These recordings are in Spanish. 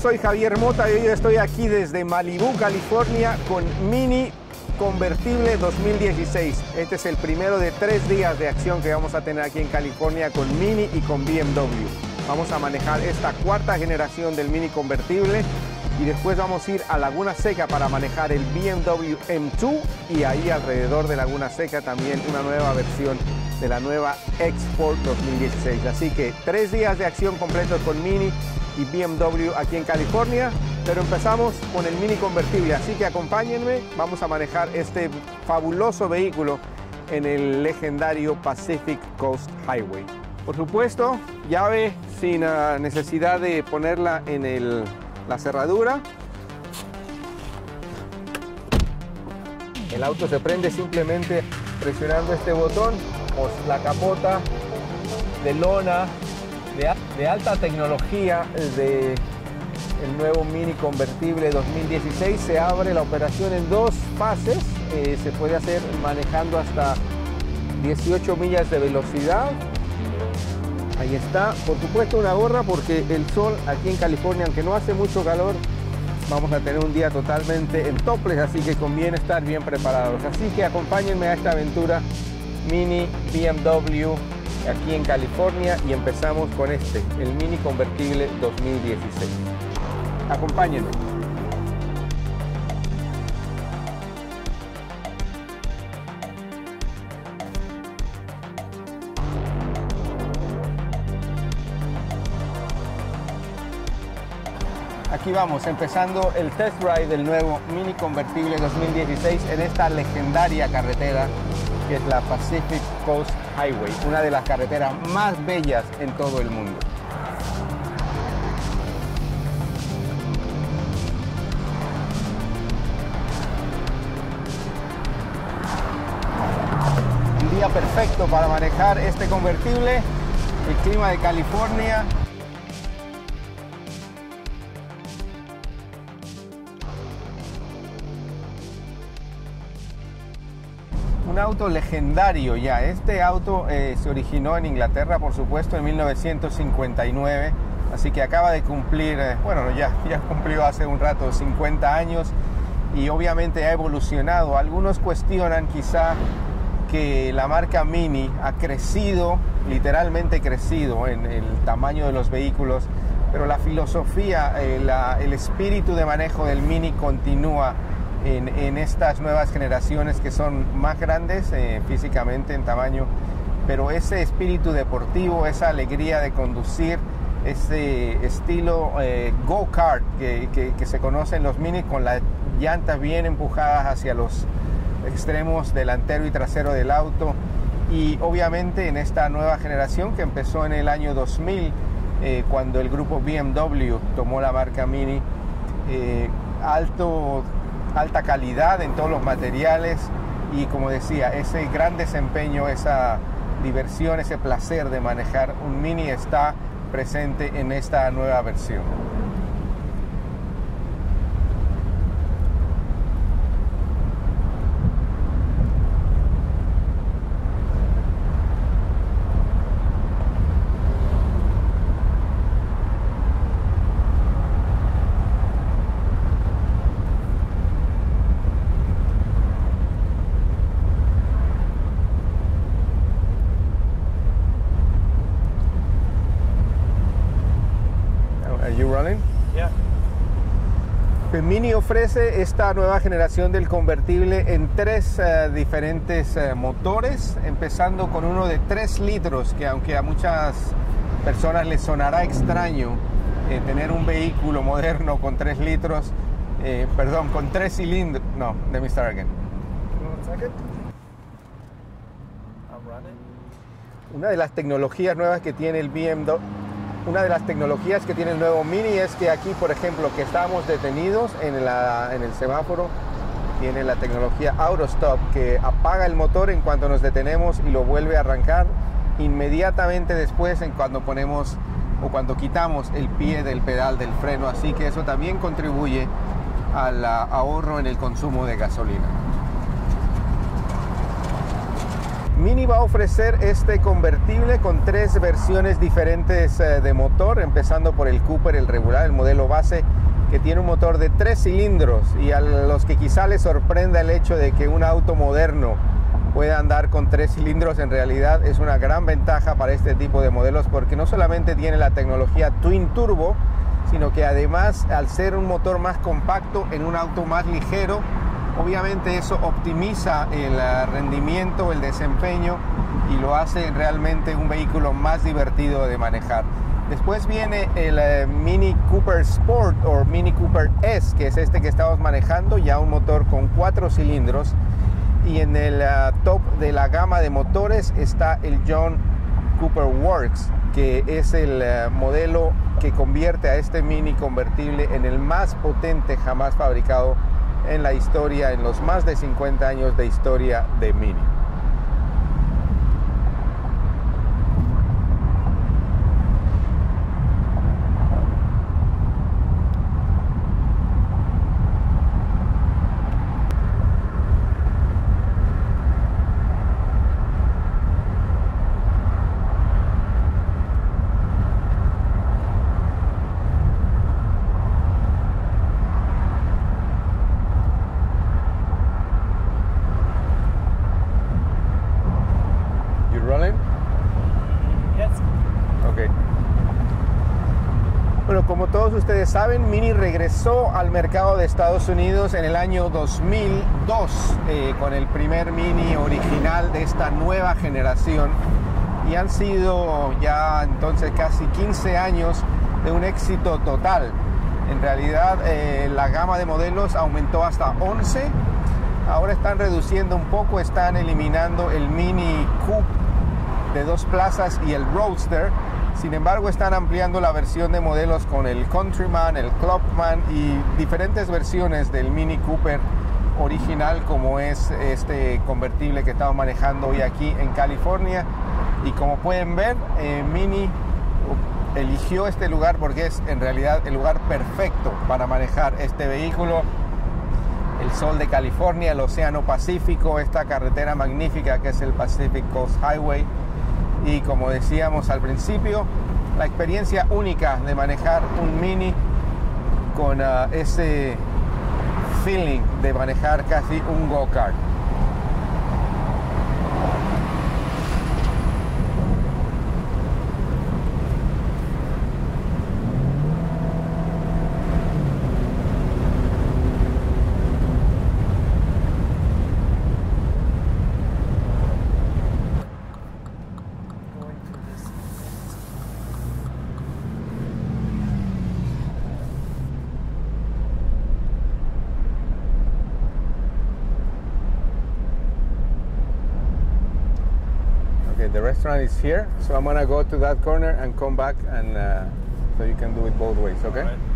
soy Javier Mota y hoy estoy aquí desde Malibú, California, con Mini Convertible 2016. Este es el primero de 3 días de acción que vamos a tener aquí en California con Mini y con BMW. Vamos a manejar esta 4ª generación del Mini Convertible y después vamos a ir a Laguna Seca para manejar el BMW M2 y ahí alrededor de Laguna Seca también una nueva versión de la nueva X-Sport 2016. Así que 3 días de acción completos con Mini y BMW aquí en California, pero empezamos con el Mini Convertible, así que acompáñenme, vamos a manejar este fabuloso vehículo en el legendario Pacific Coast Highway. Por supuesto, llave sin necesidad de ponerla en la cerradura. El auto se prende simplemente presionando este botón, o la capota de lona de alta tecnología de el nuevo Mini Convertible 2016 se abre la operación en 2 fases. Se puede hacer manejando hasta 18 millas de velocidad. Ahí está, por supuesto una gorra porque el sol aquí en California, aunque no hace mucho calor, vamos a tener un día totalmente en topless, así que conviene estar bien preparados. Así que acompáñenme a esta aventura Mini BMW aquí en California y empezamos con el Mini Convertible 2016. Acompáñenme. Aquí vamos, empezando el test ride del nuevo Mini Convertible 2016 en esta legendaria carretera que es la Pacific Coast Highway, una de las carreteras más bellas en todo el mundo. Un día perfecto para manejar este convertible, el clima de California. Un auto legendario ya. Este auto se originó en Inglaterra, por supuesto, en 1959, así que acaba de cumplir, bueno, ya cumplió hace un rato 50 años y obviamente ha evolucionado. Algunos cuestionan quizá que la marca Mini ha crecido, literalmente crecido en el tamaño de los vehículos, pero la filosofía, el espíritu de manejo del Mini continúa en estas nuevas generaciones que son más grandes físicamente en tamaño, pero ese espíritu deportivo, esa alegría de conducir, ese estilo go-kart que se conoce en los Mini, con las llantas bien empujadas hacia los extremos delantero y trasero del auto, y obviamente en esta nueva generación que empezó en el año 2000 cuando el grupo BMW tomó la marca Mini, alta calidad en todos los materiales y, como decía, ese gran desempeño, esa diversión, ese placer de manejar un Mini está presente en esta nueva versión. El Mini ofrece esta nueva generación del convertible en 3 diferentes motores, empezando con uno de 3 litros, que aunque a muchas personas les sonará extraño tener un vehículo moderno con 3 litros, con 3 cilindros. No, let me start again. Una de las tecnologías nuevas que tiene el BMW, una de las tecnologías que tiene el nuevo Mini es que aquí, por ejemplo, que estamos detenidos en el semáforo, tiene la tecnología Auto Stop, que apaga el motor en cuanto nos detenemos y lo vuelve a arrancar inmediatamente después cuando ponemos o cuando quitamos el pie del pedal del freno, así que eso también contribuye al ahorro en el consumo de gasolina. Mini va a ofrecer este convertible con 3 versiones diferentes de motor, empezando por el Cooper, el regular, el modelo base, que tiene un motor de 3 cilindros, y a los que quizá les sorprenda el hecho de que un auto moderno pueda andar con 3 cilindros, en realidad es una gran ventaja para este tipo de modelos, porque no solamente tiene la tecnología Twin Turbo, sino que además, al ser un motor más compacto en un auto más ligero, obviamente eso optimiza el rendimiento, el desempeño, y lo hace realmente un vehículo más divertido de manejar. Después viene el Mini Cooper Sport o Mini Cooper S, que es este que estamos manejando, ya un motor con 4 cilindros. Y en el top de la gama de motores está el John Cooper Works, que es el modelo que convierte a este Mini convertible en el más potente jamás fabricado en la historia, en los más de 50 años de historia de Mini. Bueno, como todos ustedes saben, Mini regresó al mercado de Estados Unidos en el año 2002 con el primer Mini original de esta nueva generación, y han sido ya entonces casi 15 años de un éxito total. En realidad la gama de modelos aumentó hasta 11. Ahora están reduciendo un poco, están eliminando el Mini Coupe de 2 plazas y el Roadster. Sin embargo, están ampliando la versión de modelos con el Countryman, el Clubman y diferentes versiones del Mini Cooper original, como es este convertible que estamos manejando hoy aquí en California. Y como pueden ver, Mini eligió este lugar porque es en realidad el lugar perfecto para manejar este vehículo. El sol de California, el océano Pacífico, esta carretera magnífica que es el Pacific Coast Highway. Y como decíamos al principio, la experiencia única de manejar un Mini con ese feeling de manejar casi un go-kart. The restaurant is here, so I'm gonna go to that corner and come back, and so you can do it both ways, okay? All right.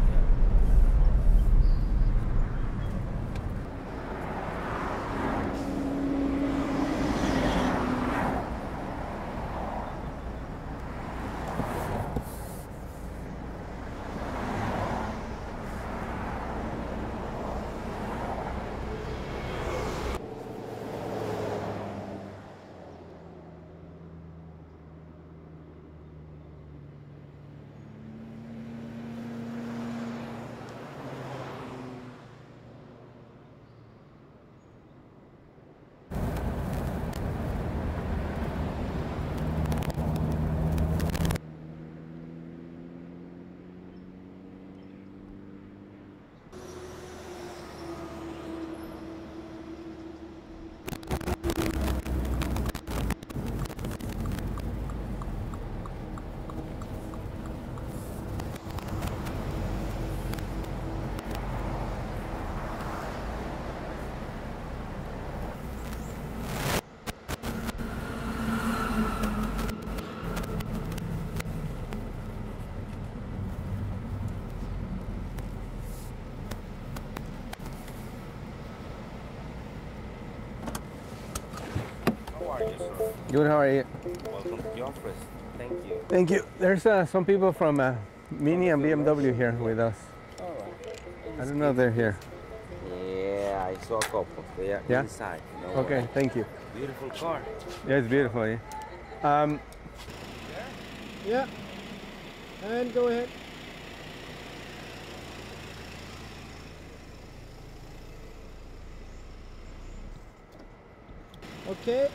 Good, how are you? Welcome to the office. Thank you. Thank you. There's some people from Mini and BMW here with us. All right. I don't know if they're here. Yeah, I I saw a couple. They are Yeah? inside. No Okay, worries. thank you. Beautiful car. Yeah, it's beautiful. Yeah. Yeah. And go ahead. Okay.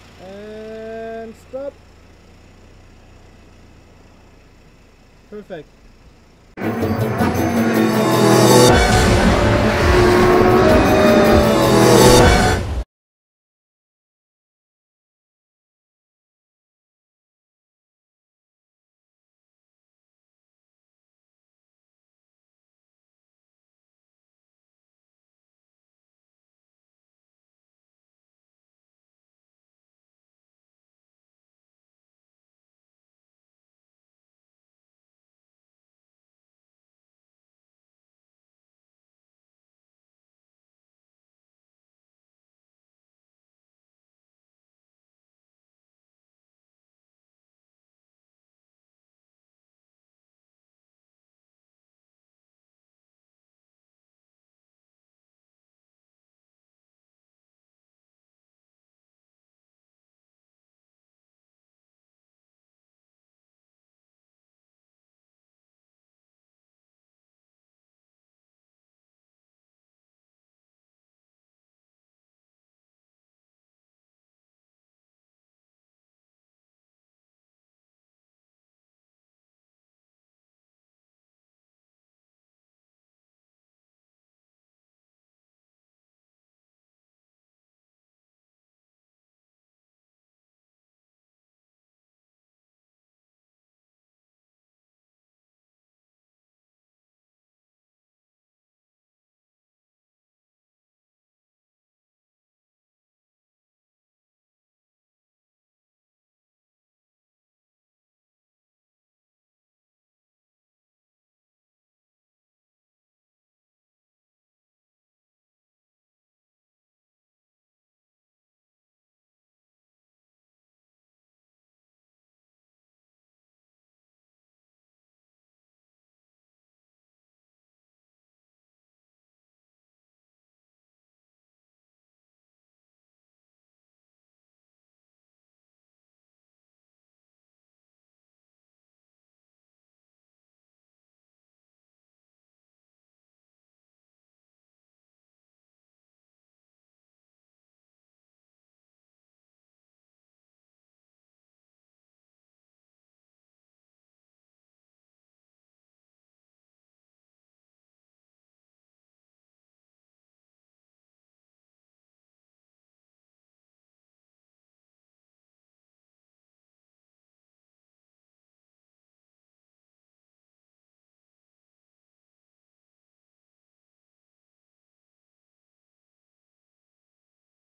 And stop. Perfect.